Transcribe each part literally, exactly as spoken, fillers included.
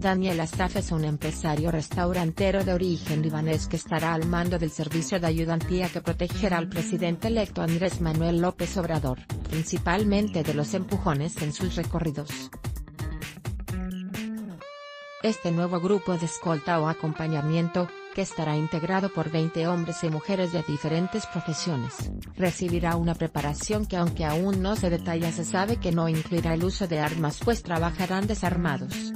Daniel Asaf es un empresario restaurantero de origen libanés que estará al mando del servicio de ayudantía que protegerá al presidente electo Andrés Manuel López Obrador, principalmente de los empujones en sus recorridos. Este nuevo grupo de escolta o acompañamiento, que estará integrado por veinte hombres y mujeres de diferentes profesiones, recibirá una preparación que, aunque aún no se detalla, se sabe que no incluirá el uso de armas, pues trabajarán desarmados.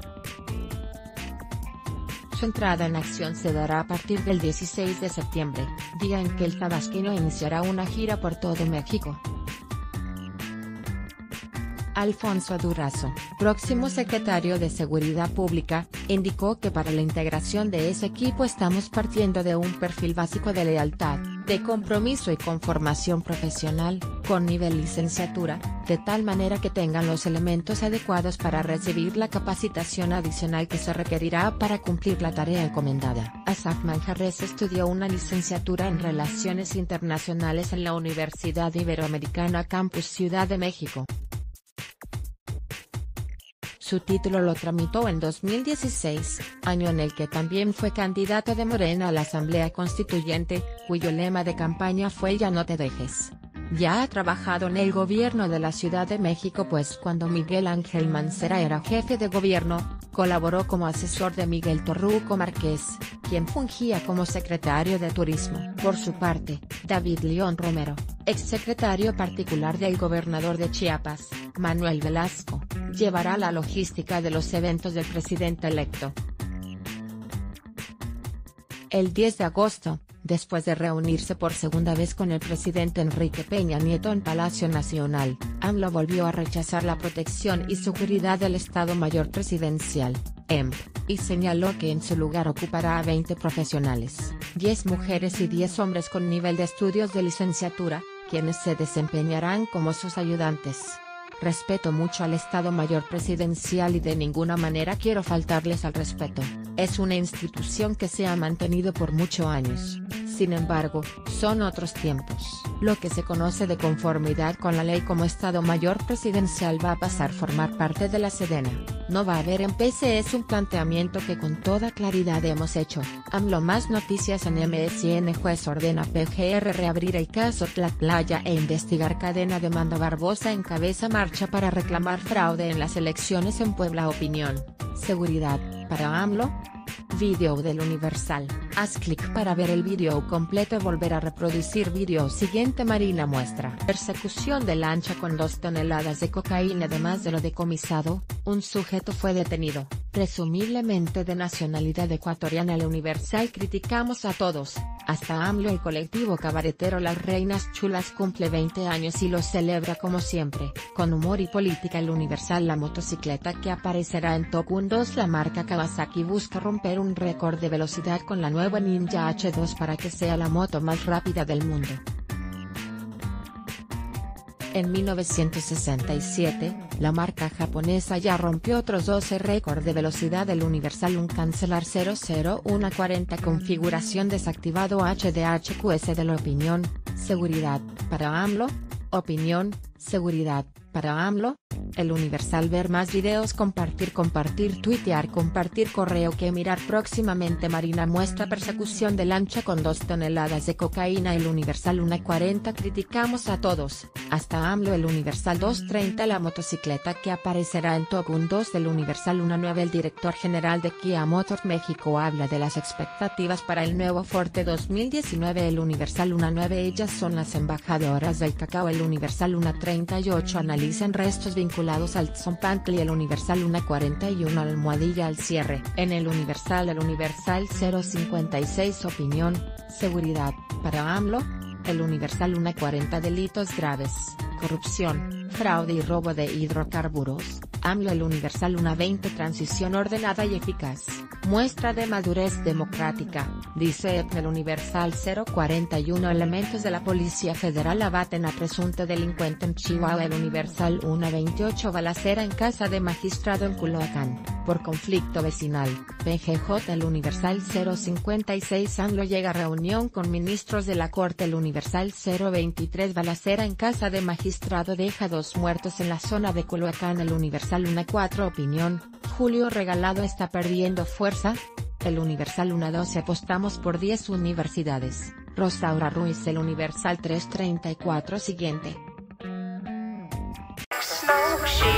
Su entrada en acción se dará a partir del dieciséis de septiembre, día en que el tabasqueño iniciará una gira por todo México. Alfonso Durazo, próximo secretario de Seguridad Pública, indicó que para la integración de ese equipo estamos partiendo de un perfil básico de lealtad, de compromiso y con formación profesional, con nivel licenciatura, de tal manera que tengan los elementos adecuados para recibir la capacitación adicional que se requerirá para cumplir la tarea encomendada. Asaf Manjarres estudió una licenciatura en Relaciones Internacionales en la Universidad Iberoamericana Campus Ciudad de México. Su título lo tramitó en dos mil dieciséis, año en el que también fue candidato de Morena a la Asamblea Constituyente, cuyo lema de campaña fue "Ya no te dejes". Ya ha trabajado en el gobierno de la Ciudad de México, pues cuando Miguel Ángel Mancera era jefe de gobierno, colaboró como asesor de Miguel Torruco Márquez, quien fungía como secretario de Turismo. Por su parte, David León Romero, exsecretario particular del gobernador de Chiapas, Manuel Velasco, llevará la logística de los eventos del presidente electo. El diez de agosto, después de reunirse por segunda vez con el presidente Enrique Peña Nieto en Palacio Nacional, AMLO volvió a rechazar la protección y seguridad del Estado Mayor Presidencial, E M P, y señaló que en su lugar ocupará a veinte profesionales, diez mujeres y diez hombres con nivel de estudios de licenciatura, quienes se desempeñarán como sus ayudantes. Respeto mucho al Estado Mayor Presidencial y de ninguna manera quiero faltarles al respeto. Es una institución que se ha mantenido por muchos años. Sin embargo, son otros tiempos. Lo que se conoce de conformidad con la ley como Estado Mayor Presidencial va a pasar a formar parte de la Sedena. No va a haber en P C. Es un planteamiento que con toda claridad hemos hecho. AMLO. Más noticias en M S N. Juez ordena P G R reabrir el caso Tlatlaya e investigar cadena demanda. Barbosa encabeza marcha para reclamar fraude en las elecciones en Puebla. Opinión. Seguridad, para AMLO. Video del Universal. Haz clic para ver el video completo y volver a reproducir video siguiente. Marina muestra. Persecución de lancha con dos toneladas de cocaína. Además de lo decomisado, un sujeto fue detenido, presumiblemente de nacionalidad ecuatoriana. El Universal. Criticamos a todos, hasta AMLO. El colectivo cabaretero Las Reinas Chulas cumple veinte años y lo celebra como siempre, con humor y política. El Universal. La motocicleta que aparecerá en Top uno dos. La marca Kawasaki busca romper un récord de velocidad con la nueva Ninja H dos para que sea la moto más rápida del mundo. En mil novecientos sesenta y siete, la marca japonesa ya rompió otros doce récords de velocidad. El Universal. Un cancelar cero cero uno cuarenta. Configuración desactivado H D H Q S de la opinión. Seguridad, para AMLO. Opinión, seguridad, para AMLO. El Universal. Ver más videos. Compartir compartir tuitear compartir correo que mirar próximamente. Marina muestra persecución de lancha con dos toneladas de cocaína. El Universal. una cuarenta. Criticamos a todos, hasta AMLO. El Universal. dos treinta. La motocicleta que aparecerá en Top uno dos del Universal. una nueve. El director general de Kia Motors México habla de las expectativas para el nuevo Forte dos mil diecinueve. El Universal. una nueve. Ellas son las embajadoras del cacao. El Universal. una treinta y ocho. Analizan restos vinculados al Tzompantli. El Universal. una cuarenta y uno. Almohadilla al cierre. En el Universal. El Universal. cero cincuenta y seis. Opinión, seguridad, para AMLO. El Universal. una cuarenta. Delitos graves, corrupción, fraude y robo de hidrocarburos. AMLO. El Universal. una veinte. Transición ordenada y eficaz, muestra de madurez democrática, dice el Universal. cero cuarenta y uno. Elementos de la Policía Federal abaten a presunto delincuente en Chihuahua. El Universal. una veintiocho. Balacera en casa de magistrado en Culhuacán, por conflicto vecinal. P G J. El Universal. cero cincuenta y seis. AMLO llega a reunión con ministros de la Corte. El Universal. cero veintitrés. Balacera en casa de magistrado deja dos muertos en la zona de Culhuacán. El Universal. una cuatro. Opinión, Julio Regalado está perdiendo fuerza. El Universal uno doce apostamos por diez universidades. Rosaura Ruiz. El Universal tres treinta y cuatro siguiente.